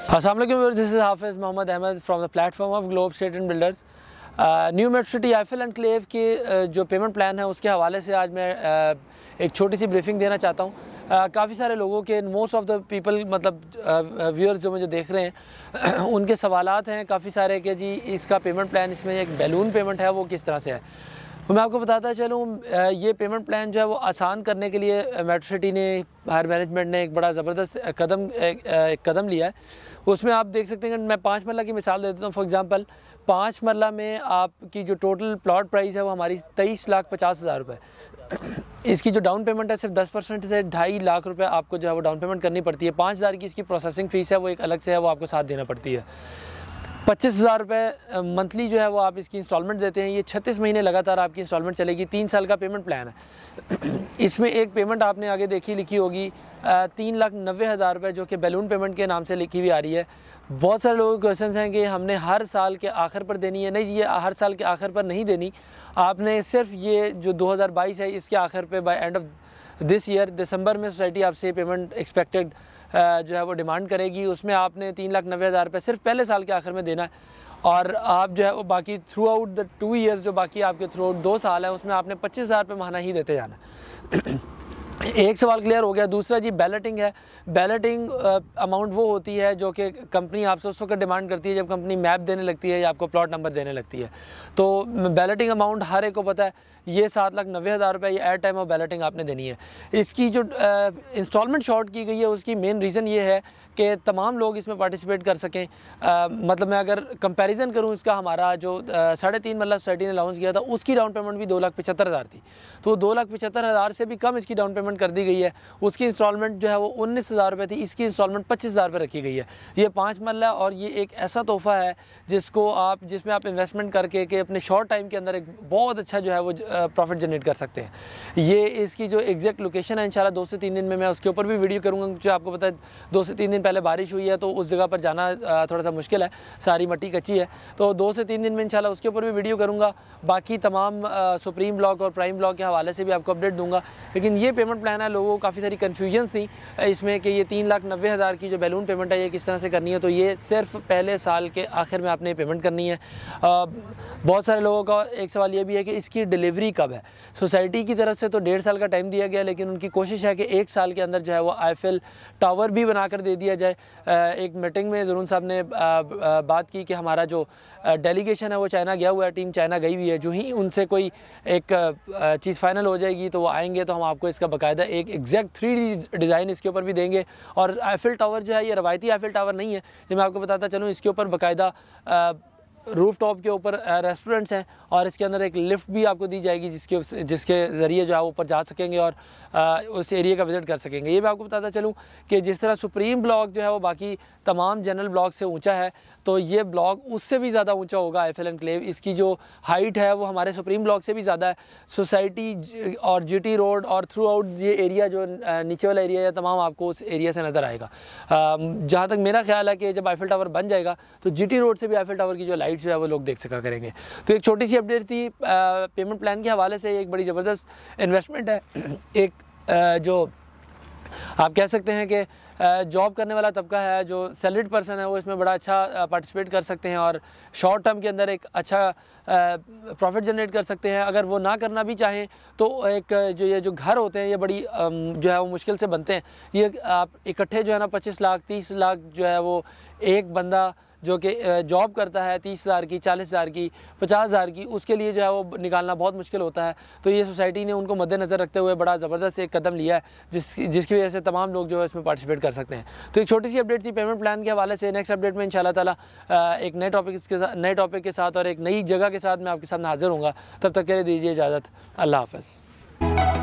अस्सलाम वालेकुम viewers, this is Hafiz Mohammad Ahmed from the platform of globe state and builders. New metro city आईफिल enclave के जो पेमेंट प्लान है उसके हवाले से आज मैं एक छोटी सी ब्रीफिंग देना चाहता हूँ। काफ़ी सारे लोगों के मोस्ट ऑफ द पीपल मतलब व्यूअर्स जो मुझे देख रहे हैं उनके सवालात हैं काफ़ी सारे कि जी इसका पेमेंट प्लान, इसमें एक बैलून पेमेंट है वो किस तरह से है। तो मैं आपको बताता चलूँ, ये पेमेंट प्लान जो है वो आसान करने के लिए मेट्रो सिटी ने, हायर मैनेजमेंट ने एक बड़ा ज़बरदस्त कदम लिया है। उसमें आप देख सकते हैं कि मैं 5 मरला की मिसाल दे देता हूँ। फॉर एग्जांपल 5 मरला में आपकी जो टोटल प्लॉट प्राइस है वो हमारी 23,50,000 रुपये। इसकी जो डाउन पेमेंट है सिर्फ 10% से 2.5 लाख रुपये आपको जो है वो डाउन पेमेंट करनी पड़ती है। 5,000 की इसकी प्रोसेसिंग फ़ीस है वो एक अलग से है, वो आपको साथ देना पड़ती है। 25,000 रुपये मंथली जो है वो आप इसकी इंस्टॉलमेंट देते हैं। ये 36 महीने लगातार आपकी इंस्टॉलमेंट चलेगी। 3 साल का पेमेंट प्लान है। इसमें एक पेमेंट आपने आगे लिखी होगी 3,90,000 रुपये, जो कि बैलून पेमेंट के नाम से लिखी हुई आ रही है। बहुत सारे लोगों के क्वेश्चन हैं कि हमने हर साल के आखिर पर देनी है। नहीं जी, ये हर साल के आखिर पर नहीं देनी। आपने सिर्फ ये जो 2022 है इसके आखिर पे by end of this year दिसंबर में सोसाइटी आपसे पेमेंट एक्सपेक्टेड जो है वो डिमांड करेगी। उसमें आपने 3,90,000 रुपये सिर्फ पहले साल के आखिर में देना है, और आप जो है वो बाकी थ्रू आउट द 2 ईयर्स, जो बाकी आपके थ्रू आउट 2 साल है, उसमें आपने 25,000 रुपये महीना ही देते जाना। एक सवाल क्लियर हो गया। दूसरा जी बैलेटिंग है। बैलेटिंग अमाउंट वो होती है जो कि कंपनी आपसे उस वक्त डिमांड करती है जब कंपनी मैप देने लगती है या आपको प्लॉट नंबर देने लगती है। तो बैलेटिंग अमाउंट हर एक को पता है, ये 7,90,000 रुपये ये एट टाइम ऑफ बैलेटिंग आपने देनी है। इसकी जो इंस्टॉलमेंट शॉर्ट की गई है उसकी मेन रीज़न ये है कि तमाम लोग इसमें पार्टिसिपेट कर सकें। मतलब मैं अगर कंपैरिजन करूं इसका, हमारा जो 3.5 मरला सोसाइटी ने लॉन्च किया था उसकी डाउन पेमेंट भी 2,75,000 थी। तो 2,75,000 से भी कम इसकी डाउन पेमेंट कर दी गई है। उसकी इंस्टॉलमेंट जो है वो 19,000 रुपये थी, इसकी इंस्टॉलमेंट 25,000 रुपये रखी गई है। ये 5 मरला और ये एक ऐसा तोहफ़ा है जिसमें आप इन्वेस्टमेंट करके कि अपने शॉर्ट टाइम के अंदर एक बहुत अच्छा जो है वो प्रॉफिट जनरेट कर सकते हैं। ये इसकी जो एग्जैक्ट लोकेशन है इंशाल्लाह 2 से 3 दिन में मैं उसके ऊपर भी वीडियो करूँगा। जो आपको पता है 2 से 3 दिन पहले बारिश हुई है तो उस जगह पर जाना थोड़ा सा मुश्किल है, सारी मट्टी कच्ची है। तो 2 से 3 दिन में इंशाल्लाह उसके ऊपर भी वीडियो करूँगा। बाकी तमाम सुप्रीम ब्लॉक और प्राइम ब्लॉक के हवाले से भी आपको अपडेट दूंगा। लेकिन ये पेमेंट प्लान है, लोगों को काफ़ी सारी कन्फ्यूजन थी इसमें कि ये 3,90,000 की जो बैलून पेमेंट है ये किस तरह से करनी है। तो ये सिर्फ पहले साल के आखिर में आपने पेमेंट करनी है। बहुत सारे लोगों का एक सवाल ये भी है कि इसकी डिलीवरी कब है। सोसाइटी की तरफ से तो 1.5 साल का टाइम दिया गया, लेकिन उनकी कोशिश है कि 1 साल के अंदर जो है वो आईफिल टावर भी बनाकर दे दिया जाए। एक मीटिंग में ज़रून साहब ने बात की कि हमारा जो डेलीगेशन है वो चाइना गया हुआ है, टीम चाइना गई हुई है। जो ही उनसे कोई एक चीज़ फाइनल हो जाएगी तो वो आएंगे तो हम आपको इसका बाकायदा एक एग्जैक्ट 3D डिज़ाइन इसके ऊपर भी देंगे। और आईफिल टावर जो है ये रवायती आईफिल टावर नहीं है, जो मैं आपको बताता चलूँ। इसके ऊपर बाकायदा रूफ टॉप के ऊपर रेस्टोरेंट्स हैं और इसके अंदर एक लिफ्ट भी आपको दी जाएगी जिसके ज़रिए जो है ऊपर जा सकेंगे और उस एरिया का विज़िट कर सकेंगे। ये मैं आपको बताता चलूँ कि जिस तरह सुप्रीम ब्लॉक जो है वो बाकी तमाम जनरल ब्लॉक से ऊंचा है, तो ये ब्लॉक उससे भी ज़्यादा ऊंचा होगा। आईफिल एनक्लेव इसकी जो हाइट है वो हमारे सुप्रीम ब्लॉक से भी ज़्यादा है। सोसाइटी और GT रोड और थ्रू आउट ये एरिया जो नीचे वाला एरिया है तमाम आपको उस एरिया से नज़र आएगा। जहाँ तक मेरा ख्याल है कि जब आईफिल टावर बन जाएगा तो GT रोड से भी आईफिल टावर की जो लाइट जो है वो लोग देख सका करेंगे। तो एक छोटी सी अपडेट थी पेमेंट प्लान के हवाले से। एक बड़ी ज़बरदस्त इन्वेस्टमेंट है। एक जो आप कह सकते हैं कि जॉब करने वाला तबका है, जो सैलरीड पर्सन है, वो इसमें बड़ा अच्छा पार्टिसिपेट कर सकते हैं और शॉर्ट टर्म के अंदर एक अच्छा प्रॉफिट जनरेट कर सकते हैं। अगर वो ना करना भी चाहें तो एक ये जो घर होते हैं ये बड़ी जो है वो मुश्किल से बनते हैं। ये आप इकट्ठे जो है ना 25 लाख 30 लाख जो है वो एक बंदा जो कि जॉब करता है 30,000 की, 40,000 की, 50,000 की, उसके लिए जो है वो निकालना बहुत मुश्किल होता है। तो ये सोसाइटी ने उनको मद्देनज़र रखते हुए बड़ा ज़बरदस्त एक कदम लिया है जिसकी वजह से तमाम लोग जो है इसमें पार्टिसिपेट कर सकते हैं। तो एक छोटी सी अपडेट थी पेमेंट प्लान के हवाले से। नेक्स्ट अपडेट में इंशाल्लाह ताला एक नए टॉपिक के साथ और एक नई जगह के साथ मैं आपके सामने हाजिर होऊंगा। तब तक के लिए दीजिए इजाज़त। अल्लाह हाफ़िज़।